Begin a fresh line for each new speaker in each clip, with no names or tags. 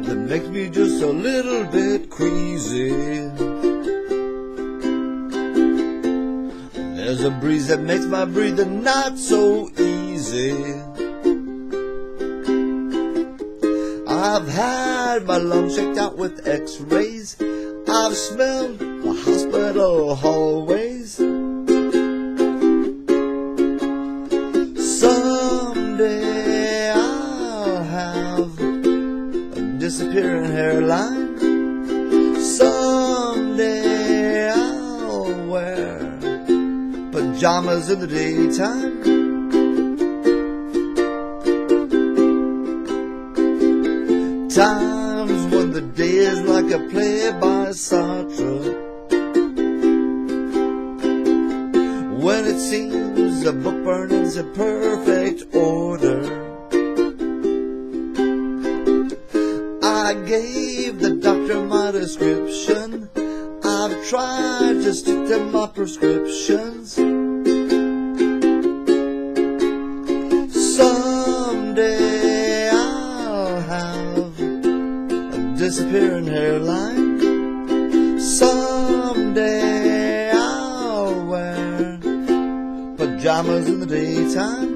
that makes me just a little bit queasy. There's a breeze that makes my breathing not so easy. I've had my lungs checked out with x-rays. I've smelled the hospital hallways. Someday I'll have a disappearing hairline. Someday I'll wear pajamas in the daytime. Times when the day is like a play by Sartre, when it seems a book burning's in perfect order. I gave the doctor my description. I've tried to stick to my prescriptions. Someday I'll have a disappearing hairline. Someday I'll wear pajamas in the daytime.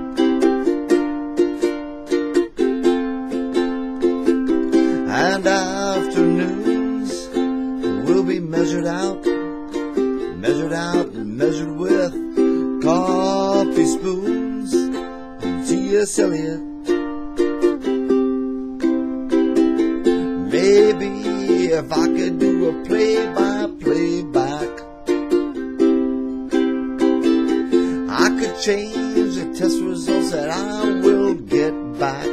And afternoons will be measured out and measured with coffee spoons and T.S. Eliot. Maybe if I could do a play-by-play back, I could change the test results that I will get back.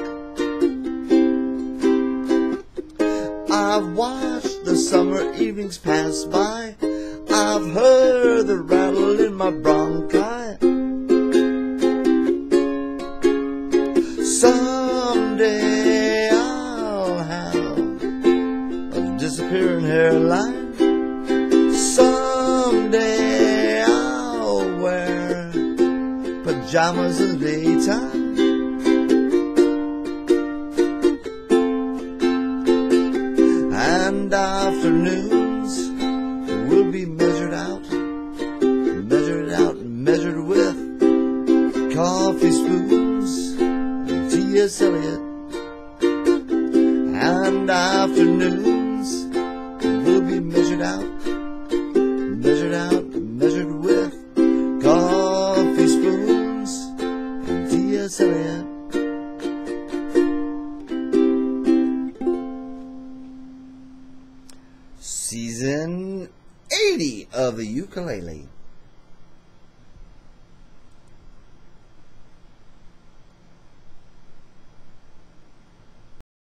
I've watched the summer evenings pass by. I've heard the rattle in my bronchi. Someday I'll have a disappearing hairline. Someday I'll wear pajamas in the daytime. And afternoons will be measured out and measured with coffee spoons and T.S. Eliot. And afternoons will be measured out and measured with coffee spoons and T.S. Eliot. Season 80 of the ukulele.